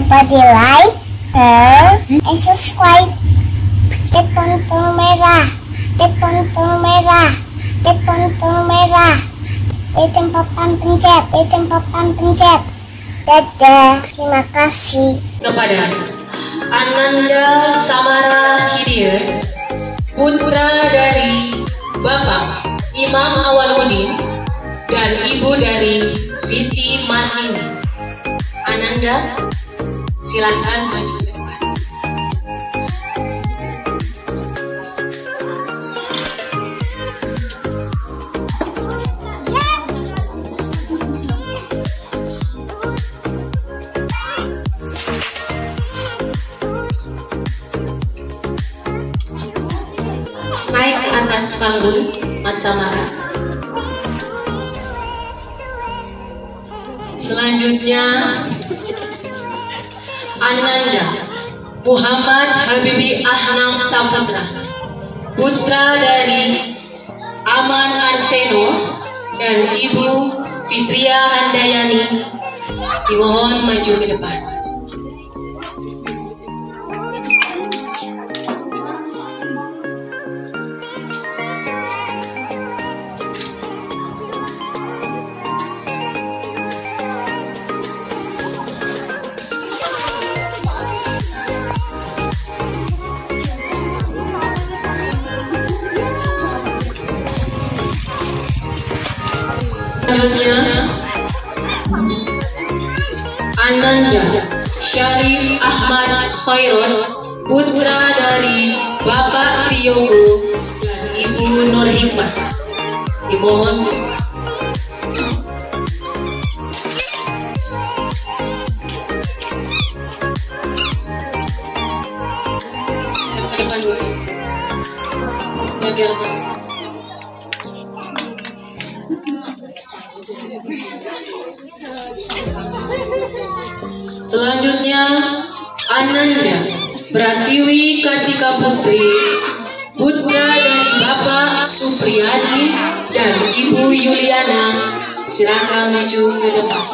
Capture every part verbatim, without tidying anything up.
lupa di like, share, and subscribe. Klik tombol merah, klik tombol merah, klik tombol merah. Ujung papan pencet, ujung papan pencet. Dadah, terima kasih. Kepada Ananda Samara Hidayat, putra dari Bapak Imam Awaludin dan Ibu dari Siti Marhini. Ananda, silakan maju ke depan. Naik ke atas panggung, Mas Samara. Selanjutnya Ananda Muhammad Habibi Ahnam Saputra, putra dari Aman Arseno dan Ibu Fitria Handayani, dimohon maju ke depan. Selanjutnya Ananda Syarif Ahmad Khairul, putra dari Bapak Tiyogo dan Ibu Nur Hikmah, dimohon ke depan dulu. Bagian selanjutnya Ananda Pratiwi Kartika Putri, putra dari Bapak Supriyadi dan Ibu Yuliana, silakan maju ke depan.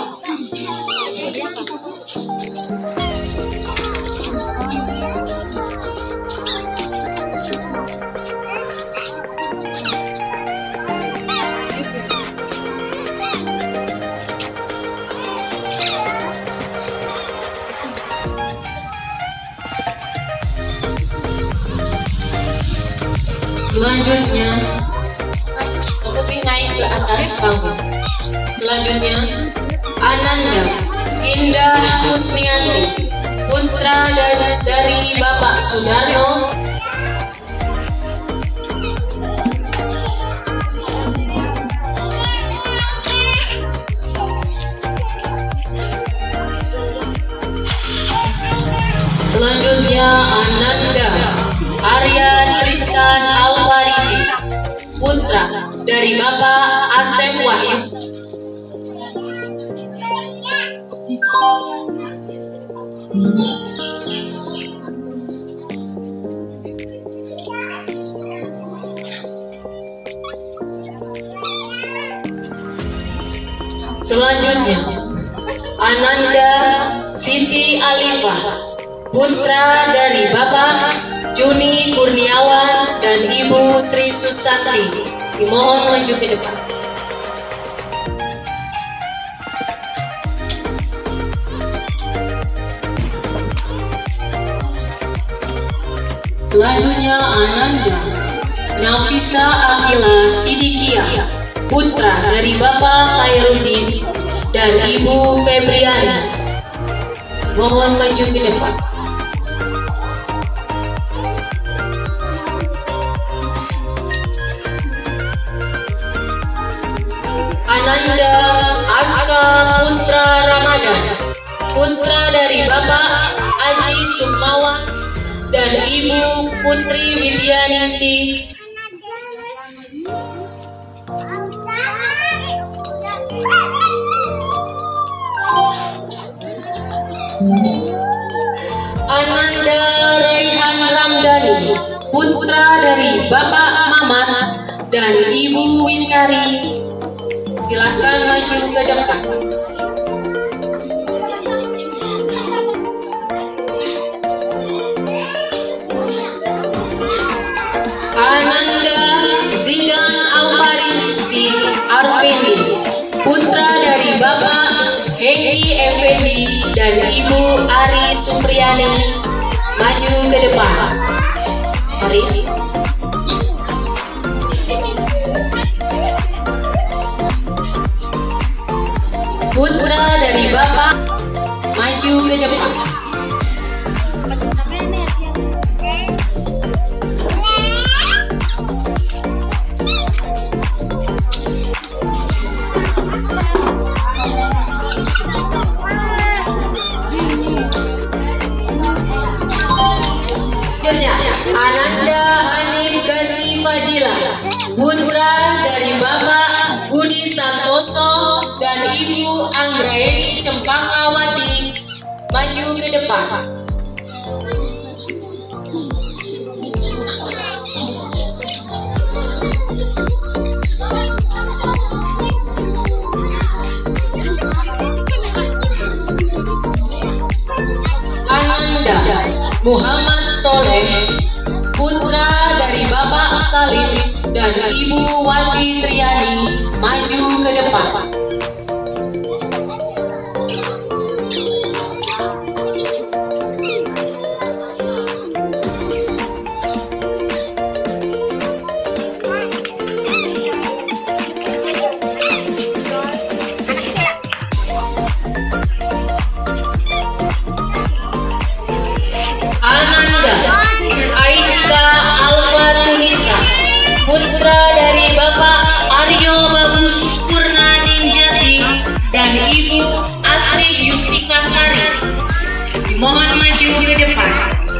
Selanjutnya, Putri naik ke atas panggung. Selanjutnya, Ananda Indah Husnianti, putra dari, dari Bapak Sudarno Selanjutnya, Ananda Arya Tristan Alwarisi, putra dari Bapak Asep Wahyu. Selanjutnya, Ananda Siti Alifah, putra dari Bapak Juni Kurniawan dan Ibu Sri Susati, dimohon maju ke depan. Selanjutnya Ananda Nafisa Akila Sidikia, putra dari Bapak Khairuddin dan Ibu Febriani, mohon maju ke depan. Ananda Aska Putra Ramadan, putra dari Bapak Aji Sukmawan dan Ibu Putri Widyaningsi, Ananda Raihan Ramdhani, putra dari Bapak Mamat dan Ibu Wintari, silahkan maju ke depan. Ibu Ari Supriyani maju ke depan. Ari. Putra dari Bapak maju ke depan. Ananda Hanif Gazi Fadila, putra dari Bapak Budi Santoso dan Ibu Anggraeni Cempangawati maju ke depan. Ananda Muhammad Soleh, putra dari Bapak Salim dan Ibu Wati Triani maju ke depan. Putra dari Bapak Aryo Bagus Purnaninjati dan Ibu Asri Yustika Sari mohon maju ke depan.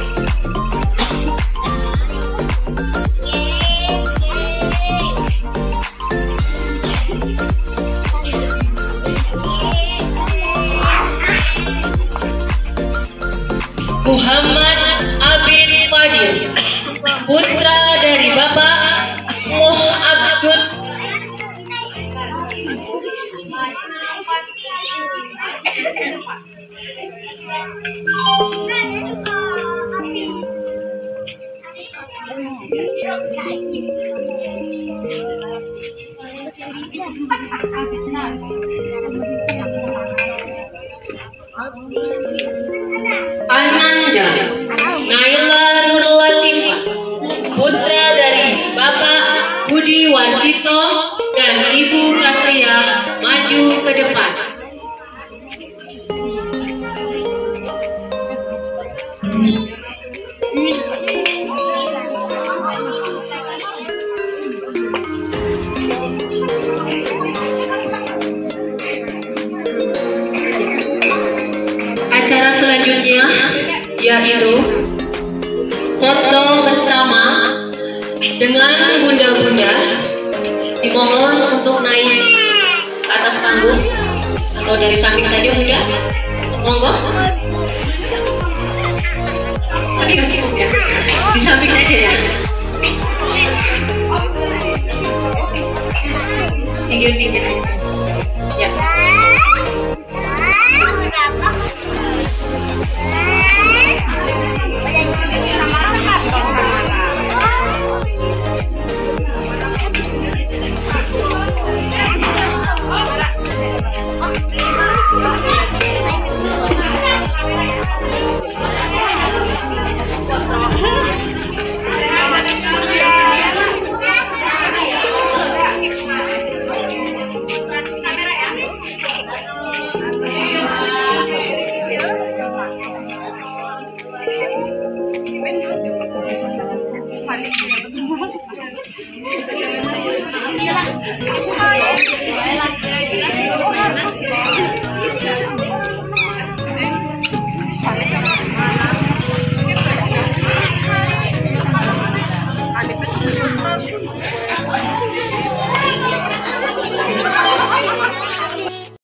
Muhammad Abid Fadil, putra dari Bapak Moh Abdul Ananda Naila Nurlatifah, putra dari Bapak Budi Warsito dan Ibu Kasria maju ke depan. Acara selanjutnya yaitu foto bersama dengan bunda-bunda. Dimohon untuk naik ke atas panggung atau dari samping saja bunda. Monggo. Tapi nggak cukup ya, di samping aja ya. Tinggal-tinggal aja.